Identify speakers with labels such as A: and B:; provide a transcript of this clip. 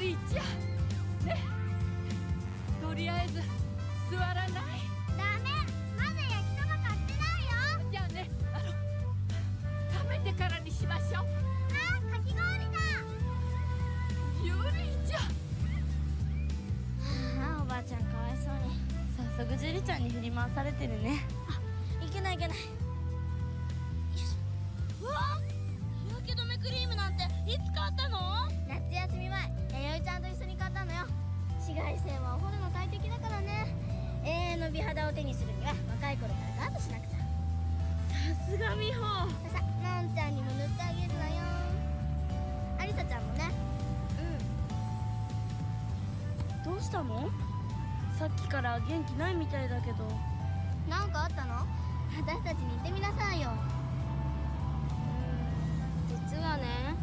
A: 理ちゃんね、とりあえず座らない？
B: ダメ、まだ焼きそば買ってないよ。
A: じゃあね、食べてからにしましょう。
B: かき氷だ。
A: ゆりちゃん。
B: おばあちゃんかわいそうに。
C: 早速樹里ちゃんに振り回されてるね。
B: いけないいけない。
C: うわ、日焼け止めクリームなんていつ買ったの？
B: 夏休み前、弥生ちゃんと一緒に買ったのよ。紫外線はお肌の大敵だからね。永遠の美肌を手にするには若い頃からガードしなくちゃ。
C: さすが美穂。
B: さ、のんちゃんにも塗ってあげるのよ。ありさちゃんもね。
C: どうしたの？さっきから元気ないみたいだけど。
B: なんかあったの？私たちに言ってみなさいよ。
C: 実はね、